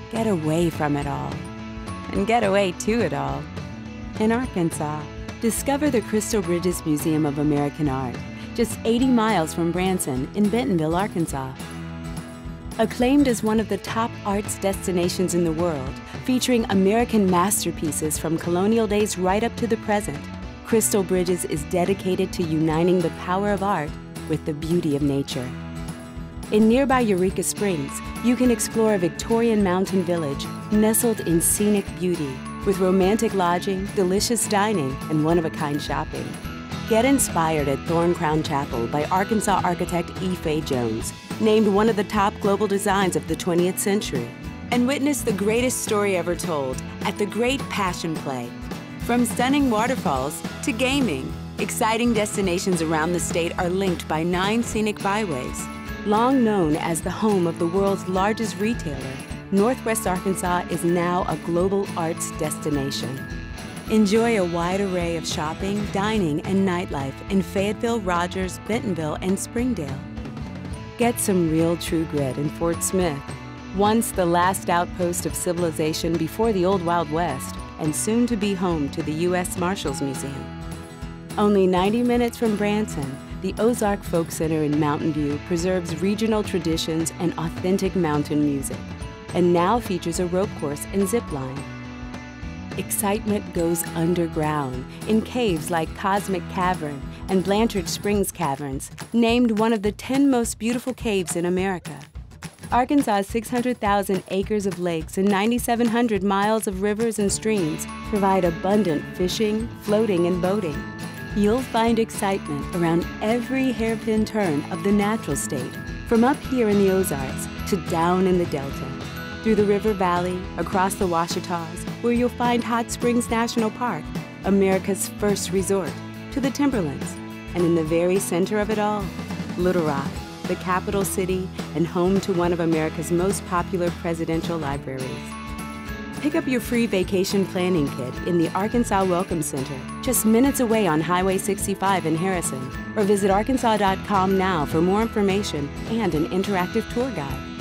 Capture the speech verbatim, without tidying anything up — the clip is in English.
get away from it all, and get away to it all. In Arkansas, discover the Crystal Bridges Museum of American Art, just eighty miles from Branson in Bentonville, Arkansas. Acclaimed as one of the top arts destinations in the world, featuring American masterpieces from colonial days right up to the present, Crystal Bridges is dedicated to uniting the power of art with the beauty of nature. In nearby Eureka Springs, you can explore a Victorian mountain village nestled in scenic beauty with romantic lodging, delicious dining, and one-of-a-kind shopping. Get inspired at Thorn Crown Chapel by Arkansas architect E. Fay Jones, named one of the top global designs of the twentieth century. And witness the greatest story ever told at the Great Passion Play. From stunning waterfalls to gaming, exciting destinations around the state are linked by nine scenic byways. Long known as the home of the world's largest retailer, Northwest Arkansas is now a global arts destination. Enjoy a wide array of shopping, dining, and nightlife in Fayetteville, Rogers, Bentonville, and Springdale. Get some real true grit in Fort Smith, once the last outpost of civilization before the Old Wild West, and soon to be home to the U S Marshals Museum. Only ninety minutes from Branson, the Ozark Folk Center in Mountain View preserves regional traditions and authentic mountain music, and now features a rope course and zip line. Excitement goes underground in caves like Cosmic Cavern and Blanchard Springs Caverns, named one of the ten most beautiful caves in America. Arkansas's six hundred thousand acres of lakes and nine thousand seven hundred miles of rivers and streams provide abundant fishing, floating, and boating. You'll find excitement around every hairpin turn of the natural state, from up here in the Ozarks to down in the Delta, through the River Valley, across the Ouachitas, where you'll find Hot Springs National Park, America's first resort, to the Timberlands, and in the very center of it all, Little Rock, the capital city and home to one of America's most popular presidential libraries. Pick up your free vacation planning kit in the Arkansas Welcome Center, just minutes away on Highway sixty-five in Harrison, or visit arkansas dot com now for more information and an interactive tour guide.